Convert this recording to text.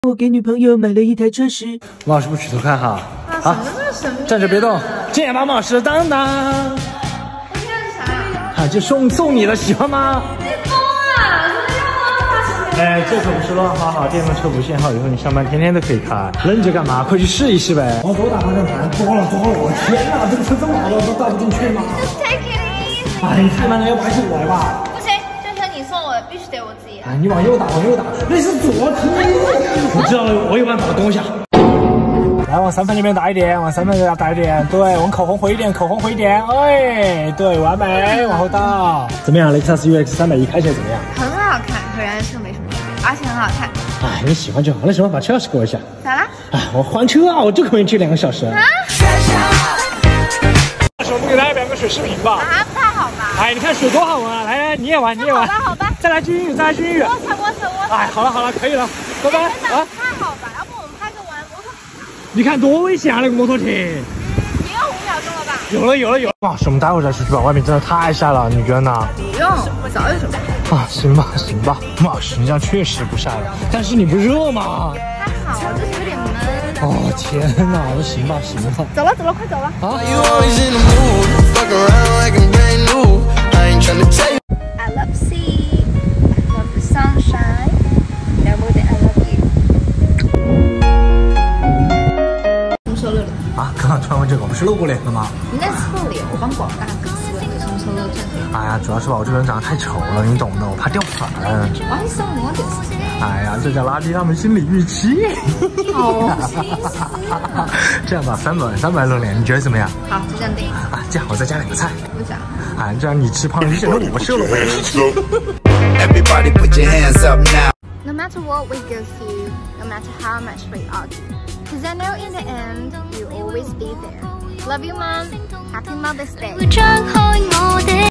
我给女朋友买了一台车时， 王老师不许偷看哈。 啊，什么这么神秘？ 站着别动，剑拔冒失，当当。 我现在是啥呀？ 啊，就送你的，喜欢吗？ 你疯啊！怎么要啊？ 哎，这可不是乱花哈，电动车无限号，以后你上班天天都可以开，愣着干嘛？快去试一试呗。往左打方向盘，多了，我天哪，这个车这么好的都倒不进去吗 Just take it easy。 哎，你太慢了，要不还是我来吧？ 不行，这车你送我的，必须得我自己来。 哎，你往右打，那是左车。我知道了，我有办法，等我一下。来，往3分那边打一点，往3分那边打一点，对，往口红回一点，哎，对，完美，往后倒。怎么样，雷克萨斯 UX 310开起来怎么样？ 很好看，和原来车没什么区别，而且很好看。 哎，你喜欢就好。那什么，把车钥匙给我一下。 咋啦？ 哎，我还车啊，我就可以去2个小时。啊！我们给大家表个水视频吧。 啊，不太好吧？ 哎，你看水多好闻啊！来，你也玩。 好吧。 再来句英语。 我哎，好了，可以了，拜拜啊！ 不太好吧？要不我们拍个玩摩托？ 你看多危险啊，那个摩托艇。 也有5秒钟了吧？ 有了。哇，我们待会儿再出去吧，外面真的太晒了，你觉得呢？ 不用，我早有准备。 啊，行吧。哇，你这样确实不晒了，但是你不热吗？ 还好，就是有点闷。 哦，天哪，那行吧。 走了，快走了。 啊。 I love sea, I love the sunshine, no more than I love you。什么时候露脸？ 啊，刚刚穿完这个，我不是露过脸了吗？ 你那是露脸，我帮广大粉丝问你什么时候露正脸。 哎呀，主要是吧，我这个人长得太丑了，你懂的，我怕掉粉。 Why so modest？ 哎呀，这叫拉低他们心理预期。 好这样吧，300露脸，你觉得怎么样？ 好，就这样定。 啊，这样我再加2个菜。 不讲。 啊，这样你吃胖了，就显得我瘦了。 Everybody put your hands up now. No matter what we go through, no matter how much we argue, because I know in the end you'll always be there. Love you, Mom. Happy Mother's Day.